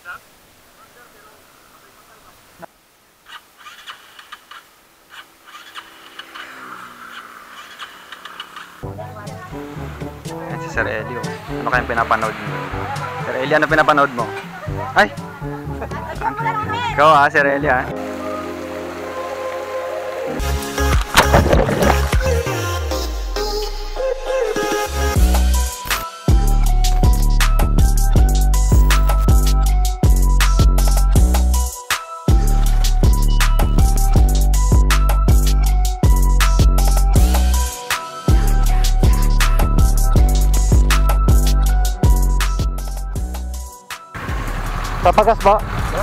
Ayan si Sir Eli. Ano kayang pinapanood mo? Sir Eli, ano pinapanood mo? Ay! Ikaw ha, Sir Eli ha. Papagas ba?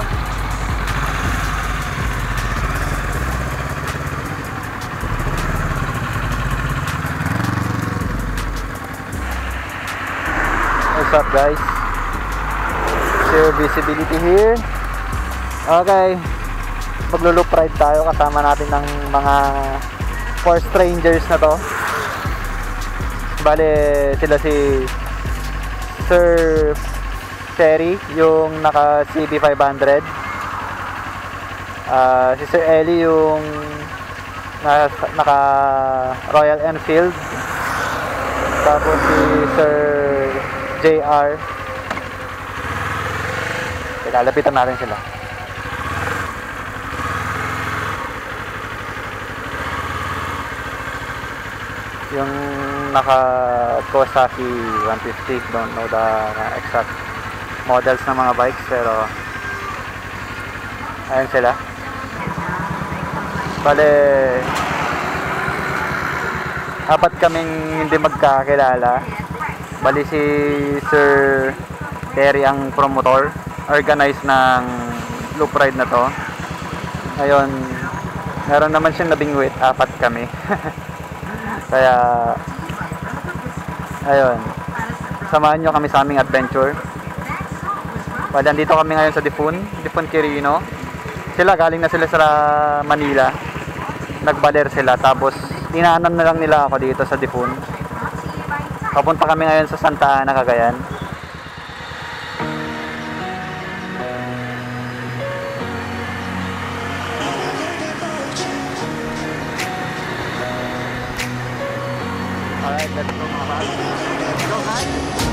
What's up guys? Share visibility here. Okay, maglo-loop ride tayo kasama natin ng mga 4 strangers na to. Bale sila si Sir Terry, yung naka CB500, si Sir Eli yung naka Royal Enfield, tapos si Sir JR. Lalapitan natin sila. Yung naka Kawasaki 150, don't know the exact models ng mga bikes, pero ayan sila. Bale, apat kaming hindi magkakilala. Bali si Sir Terry ang promotor, organize ng loop ride na to. Ngayon, meron naman siyang nabingwit, apat kami. Kaya ayun, samahan nyo kami sa aming adventure. Well, dito kami ngayon sa Dipon Quirino. Sila galing na sila sa Manila. Nagbaler sila, tapos inaanan na lang nila ako dito sa Dipon. Papunta kami ngayon sa Santa Ana, Cagayan. Alright, let's go mga pal. Let's go guys.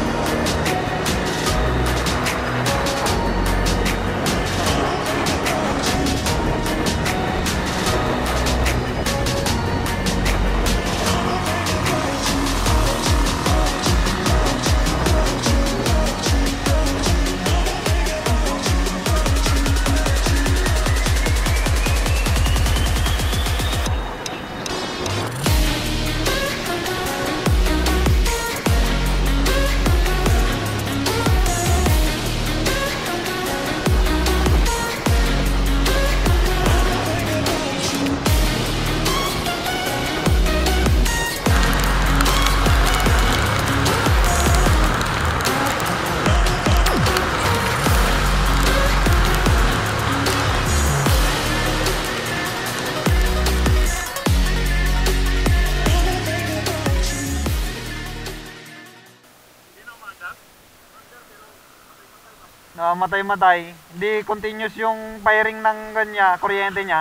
Matay-matay, hindi continuous yung firing ng kanya, kuryente niya.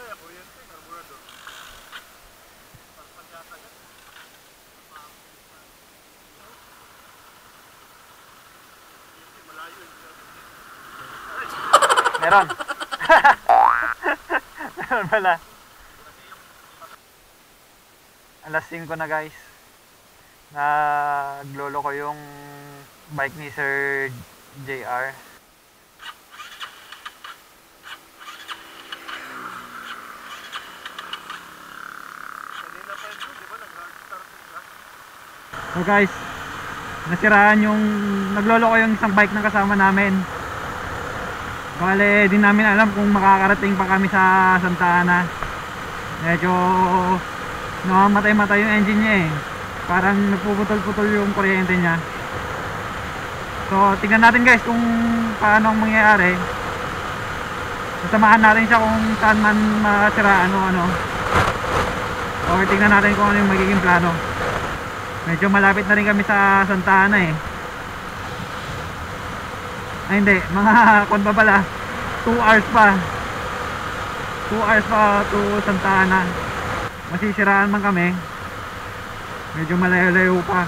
Meron. Meron pala. Alas 5 na guys. Naglolo ko yung bike ni Sir JR. So guys, nasiraan yung naglolo ko yung isang bike ng kasama namin. Bale, di namin alam kung makakarating pa kami sa Santa Ana. Medyo namamatay-matay yung engine niya eh. Parang nagpuputol-putol yung kuryente niya. So, tingnan natin guys kung paano ang mangyayari. Sasamahan natin siya kung saan man masiraan o ano. Okay, tingnan natin kung ano yung magiging plano. Medyo malapit na rin kami sa Santa Ana eh. Ay hindi, mga kwan pa pala, 2 hours pa. 2 hours pa to Santa Ana. Masisiraan man kami. Medyo malayo-layo pa.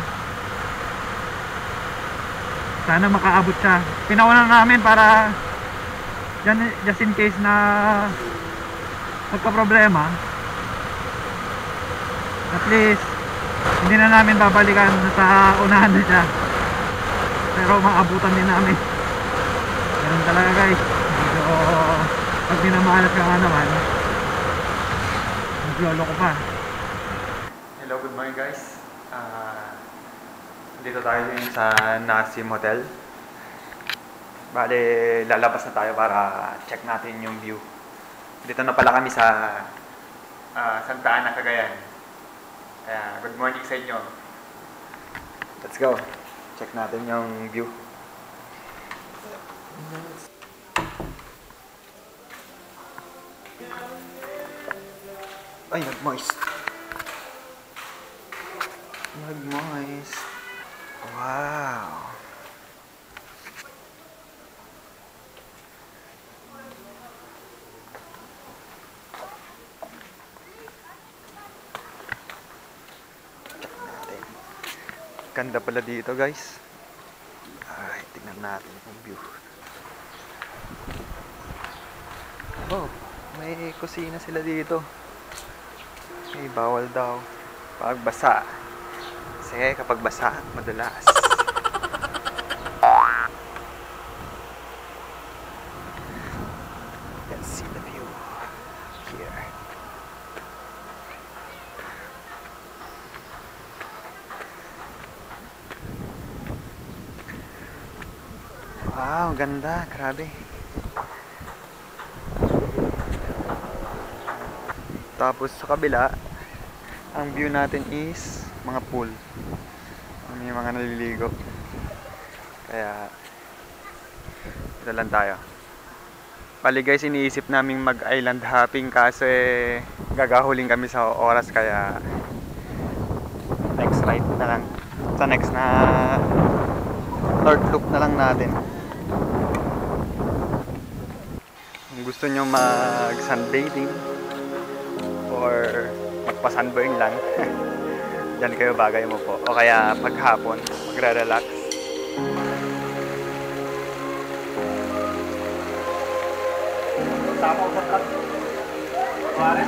Sana makaabot siya. Pinauna namin para just in case na magka-problema. At least hindi na namin babalikan sa unahan na siya. Pero maabutan din namin. Ganun talaga guys. Medyo pag minamalas ka nga naman, maglolo ko pa. Hello, good morning guys. Dito tayo sa Nasim Hotel. Bale, lalabas na tayo para check natin yung view. Dito na pala kami sa Santa Ana, Cagayan. Kaya, good morning sa inyo. Let's go. Check natin yung view. Ay, nag-moist. Nag-moist. Wow. Ganda pala dito guys. Ay, tingnan natin yung view. Oh, may kusina sila dito. May bawal daw pag basa. Kasi kapag basa, madulas. Let's see the view here. Wow, ganda. Grabe. Tapos sa kabila, ang view natin is mga pool. May mga naliligo. Kaya, ito lang tayo. Bali guys, iniisip naming mag-island hopping kasi gagahuling kami sa oras. Kaya, next ride na lang. Sa next na North Loop na lang natin. Kung gusto nyo mag-sunbathing or magpa-sunburn lang, dyan kayo bagay mo po. O kaya paghapon, magre-relax. Tama ko ba? Pare.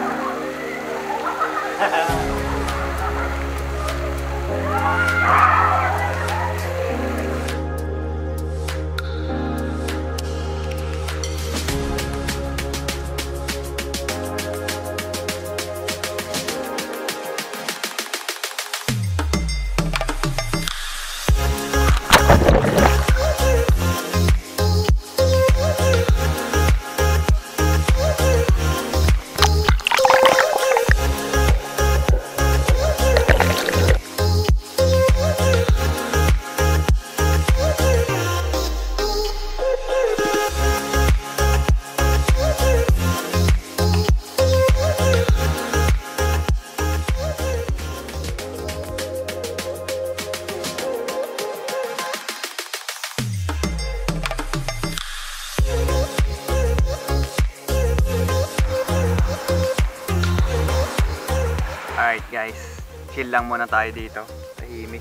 Alright guys, chill lang muna tayo dito. Tahimik.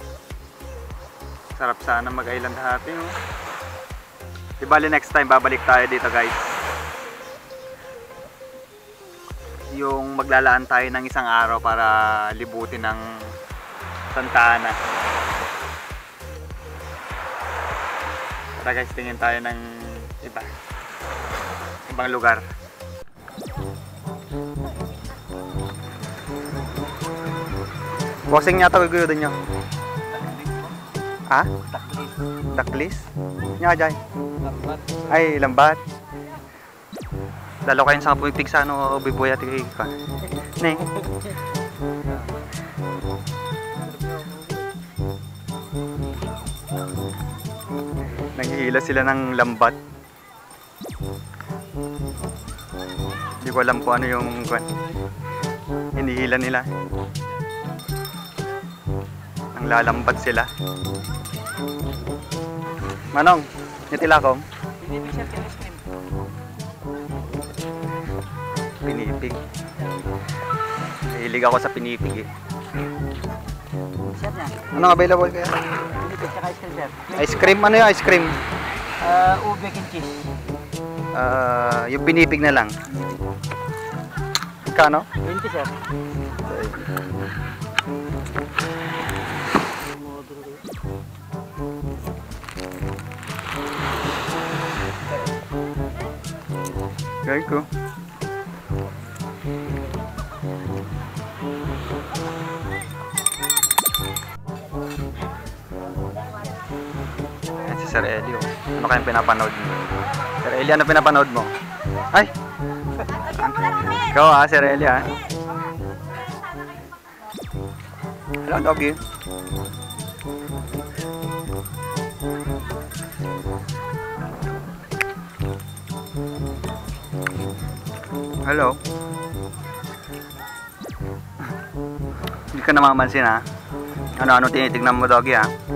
Sarap sana mag-island hopping. Oh. Di bali next time babalik tayo dito guys. Yung maglalaan tayo ng isang araw para libutin ng Santa Ana. Tara guys, tingin tayo ng ibang lugar. Bossing niya tawag ko nyo. Ha? Daklis? Nya jay. Ay, lambat. Dalo kayo sa pumipig sa ano, bibuya tigay ka. Ne. Naghihila sila ng lambat. Hindi ko alam po ano yung hinihila nila. Ang lalambat sila. Manong, Yung tilakong? Pinipig sir, ice cream. Pinipig. Hilig ako sa pinipig eh. Sir na. Anong available kaya? Pinipig tsaka ice cream sir. Ice cream? Ano yung ice cream? Ube and cheese. Yung pinipig na lang. Kano? 20 sir. Very cool. Ayan si Sir Elio. Ano kayang pinapanood mo? Sir Elio, ano pinapanood mo? Ay! Ikaw Sir Elio Hello, doggy. Hello. Hindi ka namamansin ha? Ano tinitignan mo doggy ha?